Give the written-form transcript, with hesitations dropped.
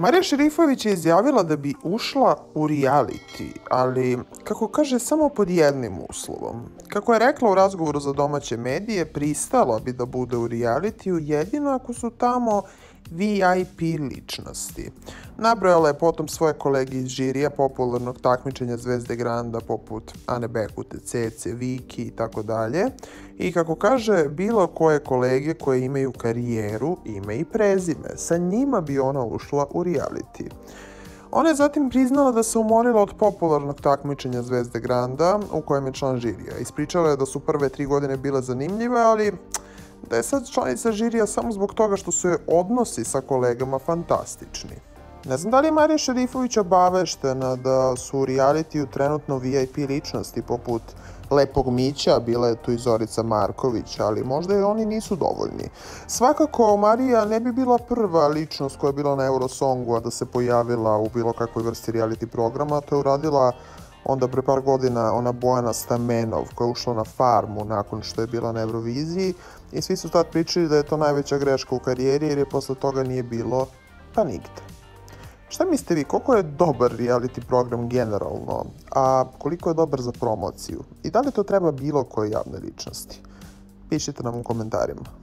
Marija Šerifović je izjavila da bi ušla u reality, ali, kako kaže, samo pod jednim uslovom. Kako je rekla u razgovoru za domaće medije, pristala bi da bude u realitiju jedino ako su tamo VIP ličnosti. Nabrojala je potom svoje kolege iz žirija popularnog takmičenja Zvezde Granda poput Ane Bekute, Cece, Viki i tako dalje. I kako kaže, bilo koje kolege koje imaju karijeru, ime i prezime. Sa njima bi ona ušla u reality. Ona je zatim priznala da se umorila od popularnog takmičenja Zvezde Granda, u kojem je član žirija. Ispričala je da su prve 3 godine bile zanimljive, ali da je sad članica žirija samo zbog toga što su joj odnosi sa kolegama fantastični. Ne znam da li je Marija Šerifović obaveštena da su u realitiju trenutno VIP ličnosti poput Lepog Mića, bila je tu i Zorica Marković, ali možda i oni nisu dovoljni. Svakako, Marija ne bi bila prva ličnost koja je bila na Eurosongu, a da se pojavila u bilo kakvoj vrsti reality programa. To je uradila onda pre par godina ona Bojana Stamenov, koja je ušla na Farmu nakon što je bila na Euroviziji i svi su tad pričali da je to najveća greška u karijeri jer je posle toga nije bilo pa nigde. Šta mislite vi, koliko je dobar reality program generalno, a koliko je dobar za promociju? I da li to treba bilo koje javne ličnosti? Pišite nam u komentarima.